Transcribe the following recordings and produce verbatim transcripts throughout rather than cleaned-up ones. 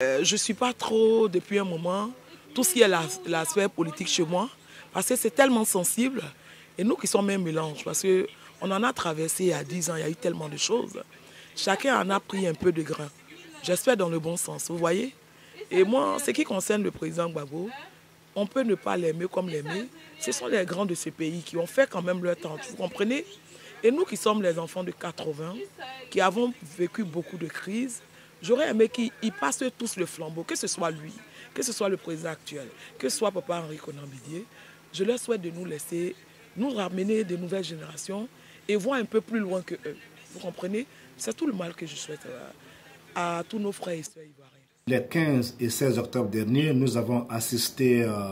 Euh, je ne suis pas trop, depuis un moment, tout ce qui est la, la sphère politique chez moi, parce que c'est tellement sensible. Et nous qui sommes même mélange, parce qu'on en a traversé il y a dix ans, il y a eu tellement de choses. Chacun en a pris un peu de grain. J'espère dans le bon sens, vous voyez. Et moi, ce qui concerne le président Gbagbo, on peut ne pas l'aimer comme l'aimer. Ce sont les grands de ce pays qui ont fait quand même leur temps, vous comprenez? Et nous qui sommes les enfants de quatre-vingts, qui avons vécu beaucoup de crises, j'aurais aimé qu'ils passent tous le flambeau, que ce soit lui, que ce soit le président actuel, que ce soit Papa Henri Konan Bédié. Je leur souhaite de nous laisser, nous ramener de nouvelles générations et voir un peu plus loin que eux. Vous comprenez? C'est tout le mal que je souhaite à, à tous nos frères et sœurs ivoiriens. Les quinze et seize octobre dernier, nous avons assisté euh,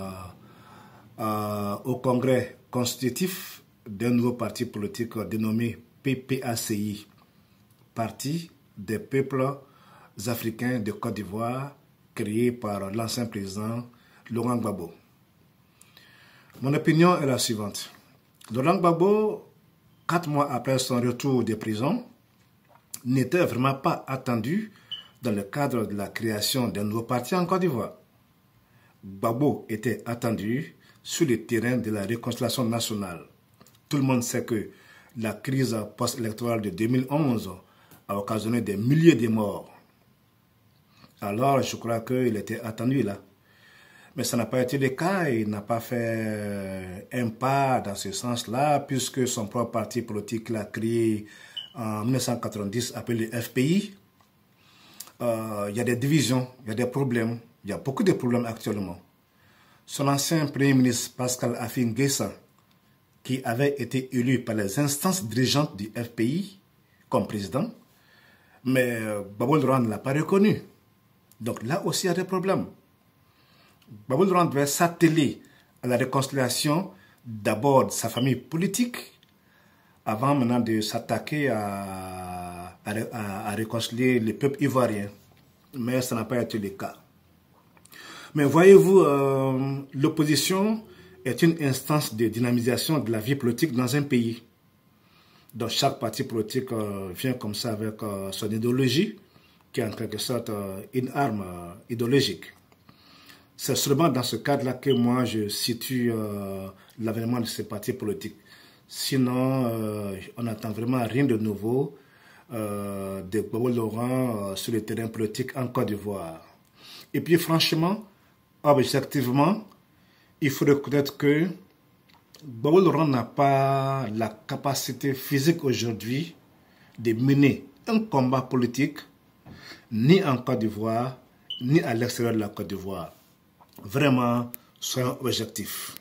euh, au congrès constitutif d'un nouveau parti politique dénommé P P A C I, Parti des peuples africains de Côte d'Ivoire, créé par l'ancien président Laurent Gbagbo. Mon opinion est la suivante. Laurent Gbagbo, quatre mois après son retour de prison, n'était vraiment pas attendu dans le cadre de la création d'un nouveau parti en Côte d'Ivoire. Gbagbo était attendu sur le terrain de la réconciliation nationale. Tout le monde sait que la crise post-électorale de deux mille onze a occasionné des milliers de morts. Alors, je crois qu'il était attendu là. Mais ça n'a pas été le cas. Il n'a pas fait un pas dans ce sens-là, puisque son propre parti politique l'a créé en mille neuf cent quatre-vingt-dix, appelé le F P I. Euh, il y a des divisions, il y a des problèmes. Il y a beaucoup de problèmes actuellement. Son ancien Premier ministre Pascal Affi N'Guessan, qui avait été élu par les instances dirigeantes du F P I comme président, mais Gbagbo Laurent ne l'a pas reconnu. Donc là aussi, il y a des problèmes. Gbagbo Laurent devait s'atteler à la réconciliation d'abord de sa famille politique, avant maintenant de s'attaquer à, à, à, à réconcilier le peuple ivoirien. Mais ça n'a pas été le cas. Mais voyez-vous, euh, l'opposition est une instance de dynamisation de la vie politique dans un pays. Donc chaque parti politique euh, vient comme ça avec euh, son idéologie, qui est en quelque sorte euh, une arme euh, idéologique. C'est seulement dans ce cadre-là que moi je situe euh, l'avènement de ces partis politiques. Sinon, euh, on n'attend vraiment rien de nouveau euh, de Gbagbo Laurent euh, sur le terrain politique en Côte d'Ivoire. Et puis franchement, objectivement, il faut reconnaître que Gbagbo Laurent n'a pas la capacité physique aujourd'hui de mener un combat politique ni en Côte d'Ivoire, ni à l'extérieur de la Côte d'Ivoire. Vraiment, soyons objectifs.